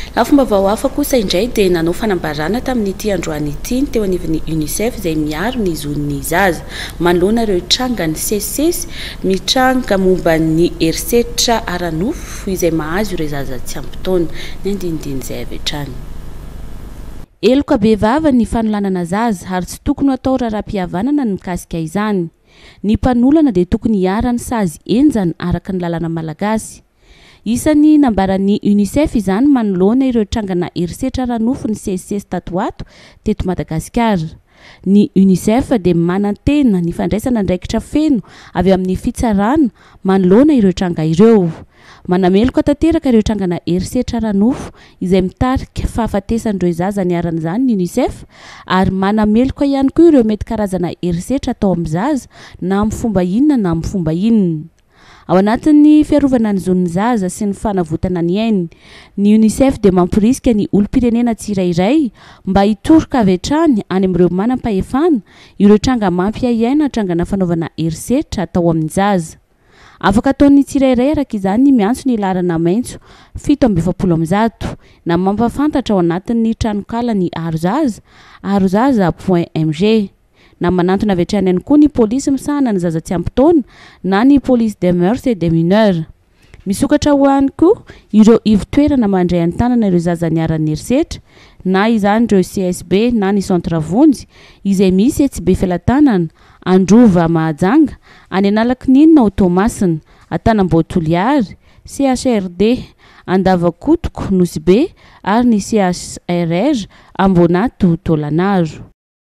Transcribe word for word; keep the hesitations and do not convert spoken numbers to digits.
La fomba vaoafa kosa indray dia nanao fanambarana tamin'ity androany ity teo anivon'ny UNICEF izay miaro ny zon'ny zaza manoloana ireo tranga ny sesisesy mitranga momba ny herisetra ara-nofo izay mahazo ireo zaza tsy ampy taona ny andinidiny izay avy hatrany. Eloka be vava ny fanolanana zaza ary tsy tokony atao raharaham-pihavanana ny mikasika izany. Ny mpanolana dia tokony hiarany sazy enjany araka ny lalàna malagasy. Isany nambaran'ny UNICEF izany manoloana ireo trangana herisetra ara-nofo ny sesisesy tato ato teto Madagasikara. Ny UNICEF dia manantena ny fandraisana andraikitra feno avy amin'ny fitsarana manoloana ireo tranga ireo. Manameloka tanteraka ireo trangana herisetra ara-nofo izay mitarika fahafatesan'ireo zaza niaran'izany ny UNICEF ary manameloka ihany koa ireo mety karazana herisetra atao amin'ny zaza na amin'ny fomba inona na amin'ny fomba inona. Ao anatin'ny fiarovana ny zon'ny zaza sy ny fanavotana ny ainy, ny UNICEF dia mampirisika ny olom-pirenena tsirairay mba hitoroka avy hatrany any amin'ireo manam-pahefana ireo tranga mampiahiaina trangana fanaovana herisetra atao amin'ny zaza. Afaka ataon'ny tsirairay araka izany miantso ny laharana maitso fito amby efapolo amby zato na mampafantatra ao anatin'ny tranokala ny arozaza arozaza point m g na manantona avy hatrany ihany koa ny polisy misahana ny zaza tsy ampy taona na ny police des mœurs et des mineurs. Misokatra ho ihany koa ireo ivo-toerana mandray an-tanana ireo zaza niaran'ny herisetra na izany ireo C S B na ny centre vonjy izay misy etsy be felan-tanana Androva Mahajanga, any Analakninina ao Tomasina, Antanambaotoliary, C H R D, Andavakotoko, Nosy Be ary ny C H R R Ambonato Tôlanaro.